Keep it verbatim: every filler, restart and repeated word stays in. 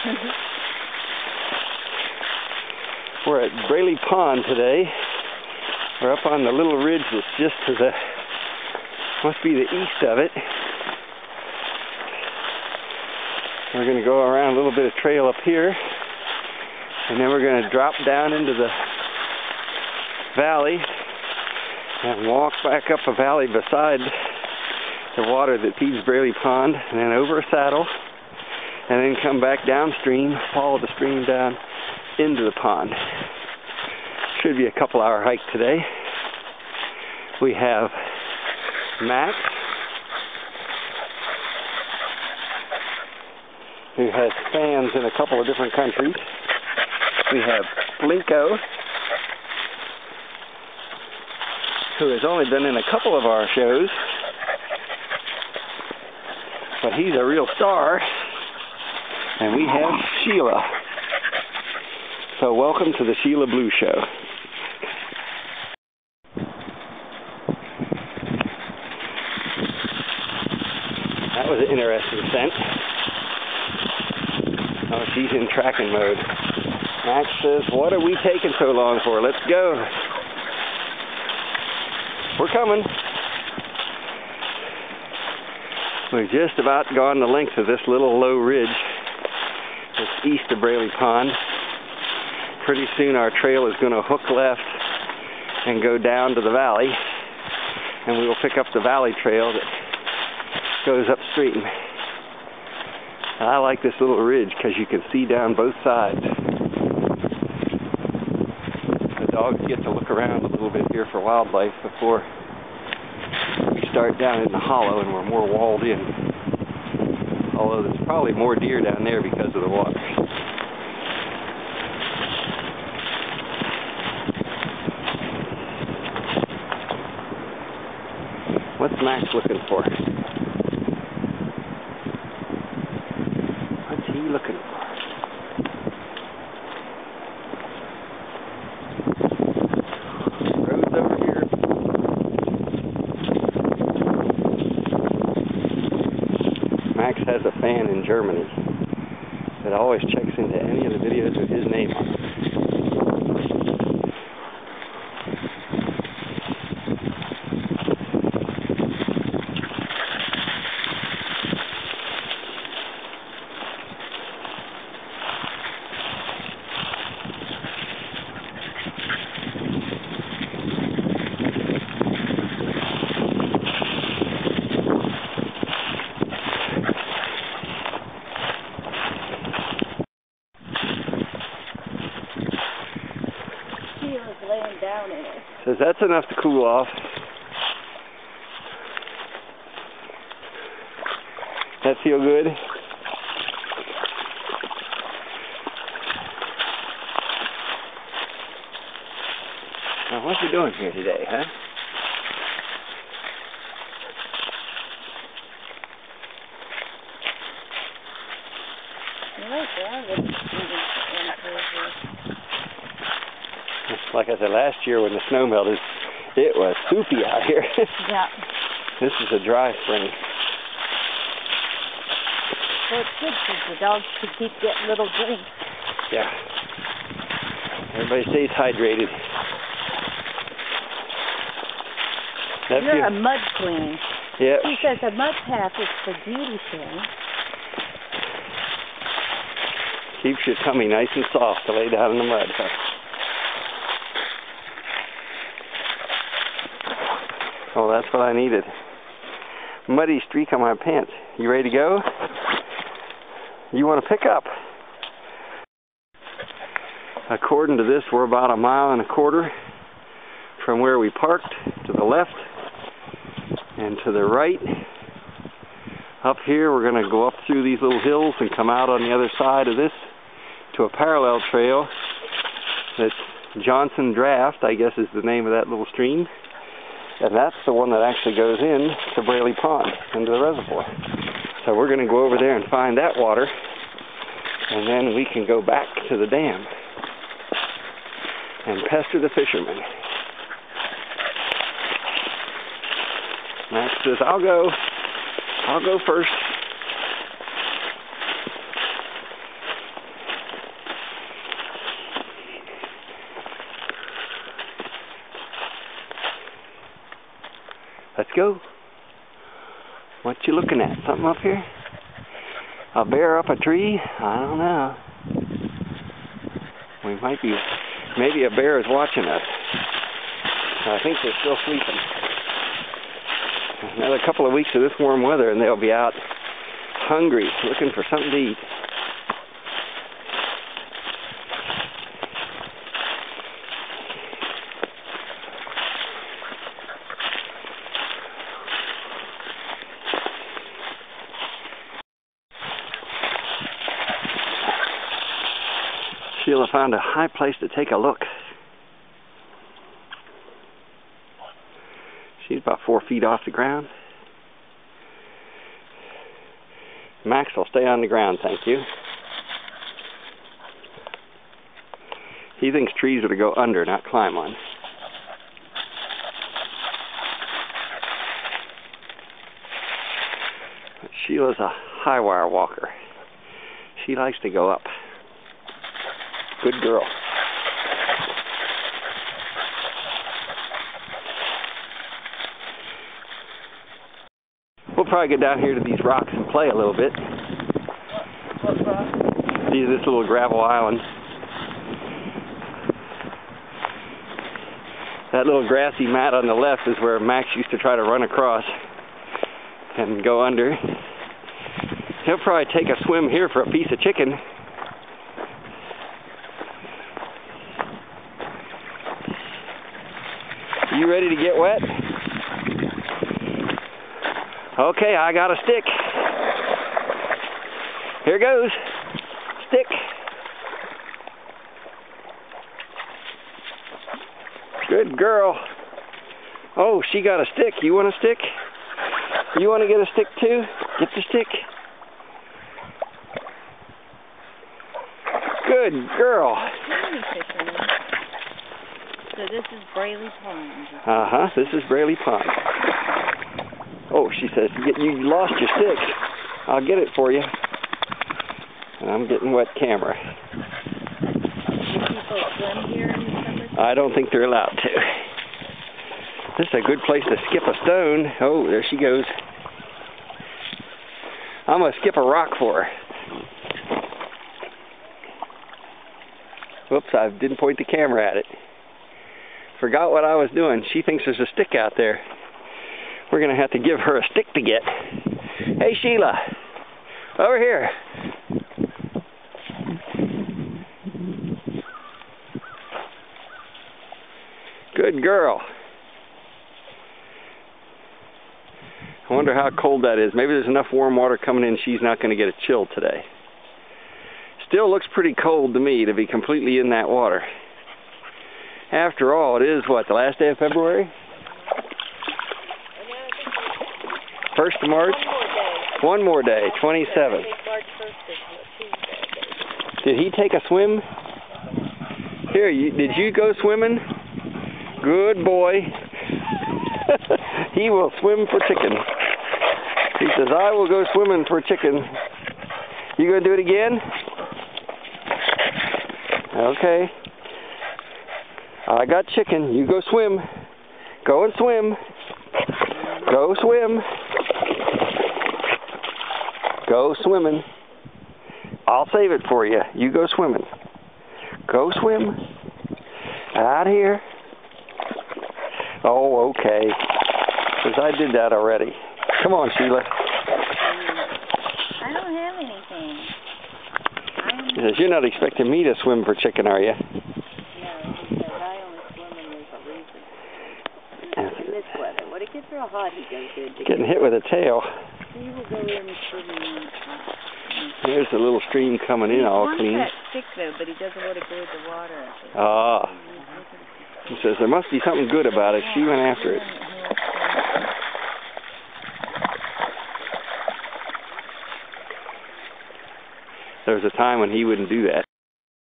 We're at Braley Pond today. We're up on the little ridge that's just to the, must be the east of it. We're going to go around a little bit of trail up here, and then we're going to drop down into the valley and walk back up a valley beside the water that feeds Braley Pond, and then over a saddle, and then come back downstream, follow the stream down into the pond. Should be a couple hour hike today. We have Max, who has fans in a couple of different countries. We have Plinko, who has only been in a couple of our shows, but he's a real star. And we have Sheila. So welcome to the Sheila Blue Show. That was an interesting scent. Oh, she's in tracking mode. Max says, what are we taking so long for? Let's go. We're coming. We've just about gone the length of this little low ridge that's east of Braley Pond. Pretty soon our trail is going to hook left and go down to the valley, and we will pick up the valley trail that goes upstream. And I like this little ridge because you can see down both sides. The dogs get to look around a little bit here for wildlife before we start down in the hollow and we're more walled in. Although there's probably more deer down there because of the water. What's Max looking for? What's he looking for? Road's over here. Max has a fan in Germany that always checks into any of the videos with his name on it. Laying down in it. Says that's enough to cool off. That feel good? Now, what you doing here today, huh? Right there, like I said, last year when the snow melted, it was soupy out here. Yeah. This is a dry spring. Well, it's good because the dogs can keep getting little drinks. Yeah. Everybody stays hydrated. That You're feels... a mud queen. Yeah. He says a mud path is for beauty thing. Keeps your tummy nice and soft to lay down in the mud. Oh, that's what I needed. Muddy streak on my pants. You ready to go? You want to pick up? According to this, we're about a mile and a quarter from where we parked to the left and to the right. Up here, we're going to go up through these little hills and come out on the other side of this to a parallel trail that's Johnson Draft, I guess is the name of that little stream. And that's the one that actually goes in to Braley Pond, into the reservoir. So we're going to go over there and find that water, and then we can go back to the dam and pester the fishermen. Max says, I'll go. I'll go first. Let's go. What you looking at? Something up here? A bear up a tree? I don't know. We might be, maybe a bear is watching us. I think they're still sleeping. Another couple of weeks of this warm weather and they'll be out hungry, looking for something to eat. Sheila found a high place to take a look. She's about four feet off the ground. Max will stay on the ground, thank you. He thinks trees are to go under, not climb on. But Sheila's a high wire walker. She likes to go up. Good girl. We'll probably get down here to these rocks and play a little bit. What rock? See this little gravel island. That little grassy mat on the left is where Max used to try to run across and go under. He'll probably take a swim here for a piece of chicken. You ready to get wet? Okay, I got a stick. Here goes. Stick. Good girl. Oh, she got a stick. You want a stick? You want to get a stick too? Get the stick. Good girl. So this is Braley Pond. Uh-huh, this is Braley Pond. Oh, she says, you lost your stick. I'll get it for you. And I'm getting wet camera. Do people swim here in the summer? I don't think they're allowed to. This is a good place to skip a stone. Oh, there she goes. I'm going to skip a rock for her. Whoops, I didn't point the camera at it. Forgot what I was doing. She thinks there's a stick out there. We're going to have to give her a stick to get. Hey, Sheila. Over here. Good girl. I wonder how cold that is. Maybe there's enough warm water coming in she's not going to get a chill today. Still looks pretty cold to me to be completely in that water. After all, it is, what, the last day of February? First of March? One more day, twenty-seventh. Did he take a swim? Here, you, did you go swimming? Good boy. He will swim for chicken. He says, I will go swimming for chicken. You gonna do it again? Okay. I got chicken. You go swim. Go and swim. Go swim. Go swimming. I'll save it for you. You go swimming. Go swim. Out here. Oh, okay. Because I did that already. Come on, Sheila. I don't have anything. I'm... He says, you're not expecting me to swim for chicken, are you? No, he says I only swim when there's a reason. In this weather. When it gets real hot, he goes in. Getting hit with a tail. He will go in swimming. There's a little stream coming in all clean. He wants that stick, though, but he doesn't want to go in the water. Ah. He says, there must be something good about it. She went after it. There was a time when he wouldn't do that.